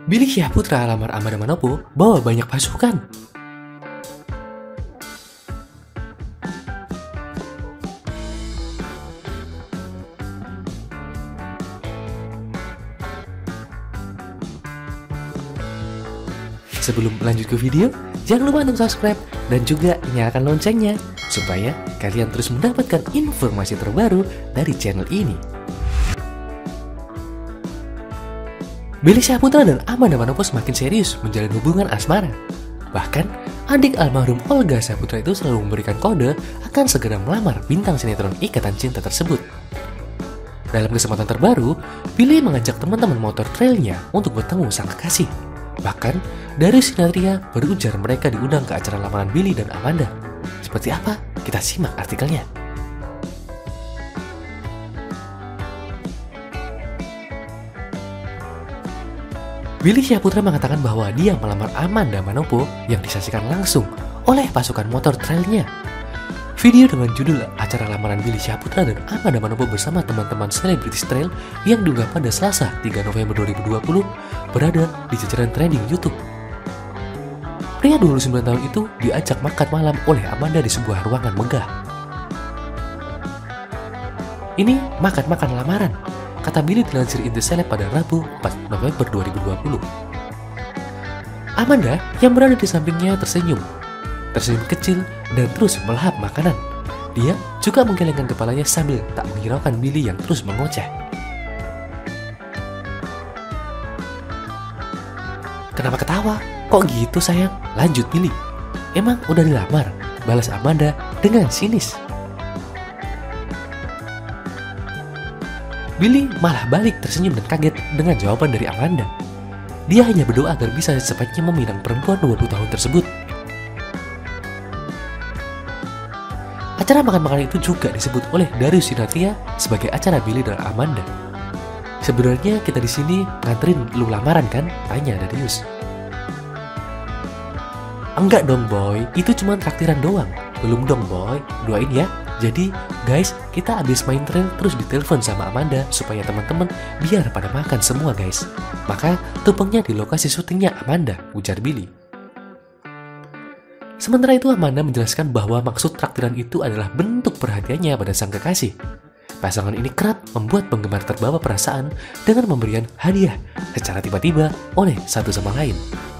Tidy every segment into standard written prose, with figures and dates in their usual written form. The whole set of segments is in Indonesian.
Billy Syahputra lamar Amanda Manopo bawa banyak pasukan. Sebelum lanjut ke video, jangan lupa untuk subscribe dan juga nyalakan loncengnya supaya kalian terus mendapatkan informasi terbaru dari channel ini. Billy Syahputra dan Amanda Manopo semakin serius menjalin hubungan asmara. Bahkan, adik almarhum Olga Syahputra itu selalu memberikan kode akan segera melamar bintang sinetron Ikatan Cinta tersebut. Dalam kesempatan terbaru, Billy mengajak teman-teman motor trailnya untuk bertemu sang kekasih. Bahkan, dari Sinatria berujar mereka diundang ke acara lamaran Billy dan Amanda. Seperti apa? Kita simak artikelnya. Billy Syahputra mengatakan bahwa dia melamar Amanda Manopo yang disaksikan langsung oleh pasukan motor trailnya. Video dengan judul acara lamaran Billy Syahputra dan Amanda Manopo bersama teman-teman selebritis trail yang diunggah pada Selasa 3 November 2020 berada di jajaran trending YouTube. Pria 29 tahun itu diajak makan malam oleh Amanda di sebuah ruangan megah. Ini makan-makan lamaran, kata Billy dilansir In The Celeb pada Rabu 4 November 2020. Amanda yang berada di sampingnya tersenyum kecil dan terus melahap makanan. Dia juga menggelengkan kepalanya sambil tak menghiraukan Billy yang terus mengoceh. Kenapa ketawa? Kok gitu sayang? Lanjut Billy. Emang udah dilamar? Balas Amanda dengan sinis. Billy malah balik tersenyum dan kaget dengan jawaban dari Amanda. Dia hanya berdoa agar bisa secepatnya meminang perempuan 20 tahun tersebut. Acara makan-makan itu juga disebut oleh Darius Sinatria sebagai acara Billy dan Amanda. Sebenarnya kita di sini nganterin lu lamaran kan? Tanya Darius. Enggak dong boy, itu cuma traktiran doang. Belum dong boy, doain ya. Jadi guys, kita habis main trail terus ditelepon sama Amanda supaya teman-teman biar pada makan semua guys. Maka tumpengnya di lokasi syutingnya Amanda, ujar Billy. Sementara itu Amanda menjelaskan bahwa maksud traktiran itu adalah bentuk perhatiannya pada sang kekasih. Pasangan ini kerap membuat penggemar terbawa perasaan dengan memberikan hadiah secara tiba-tiba oleh satu sama lain.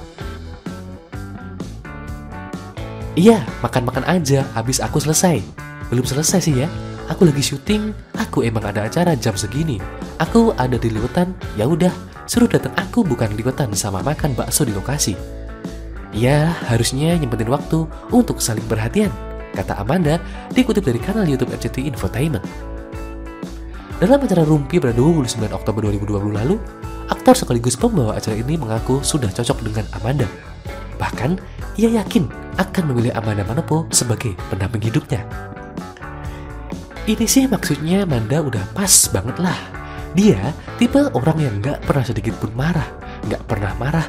Iya, makan-makan aja, habis aku selesai. Belum selesai sih ya, aku lagi syuting, aku emang ada acara jam segini. Aku ada di liwetan, ya udah, suruh datang aku bukan liwetan sama makan bakso di lokasi. Ya, harusnya nyempetin waktu untuk saling perhatian, kata Amanda, dikutip dari kanal YouTube RCTI Infotainment. Dalam acara Rumpi pada 29 Oktober 2020 lalu, aktor sekaligus pembawa acara ini mengaku sudah cocok dengan Amanda. Bahkan, ia yakin akan memilih Amanda Manopo sebagai pendamping hidupnya. Ini sih maksudnya Amanda udah pas banget lah. Dia tipe orang yang gak pernah sedikit pun marah, gak pernah marah.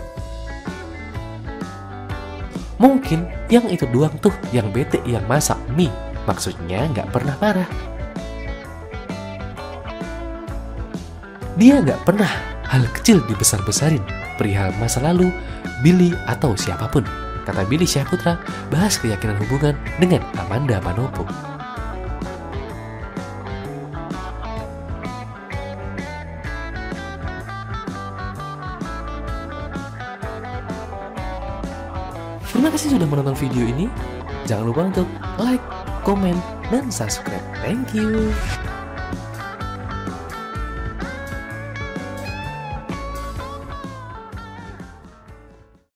Mungkin yang itu doang tuh yang bete yang masak mie, maksudnya gak pernah marah. Dia gak pernah hal kecil dibesar-besarin, perihal masa lalu, Billy atau siapapun, kata Billy Syahputra bahas keyakinan hubungan dengan Amanda Manopo. Terima kasih sudah menonton video ini. Jangan lupa untuk like, komen, dan subscribe. Thank you.